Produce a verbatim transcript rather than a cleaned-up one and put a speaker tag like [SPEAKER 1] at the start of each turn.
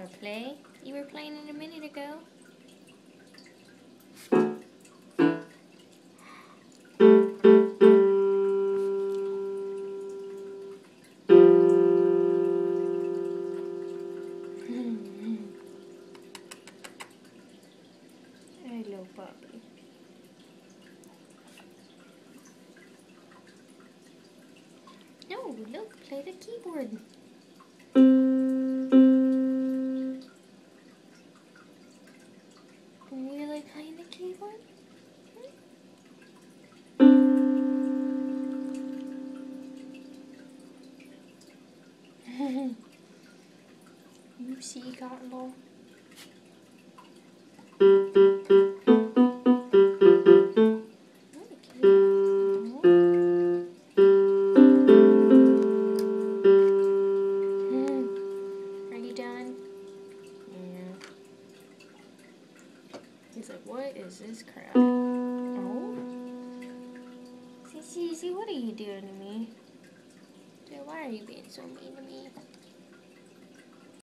[SPEAKER 1] wanna play? You were playing it a minute ago. Hello, puppy. No, look, play the keyboard. You like playing the keyboard? You see, Cotton Ball? Are you done? Yeah. He's like, what is this crap? Oh? See, see, see, what are you doing to me? Dude, why are you being so mean to me?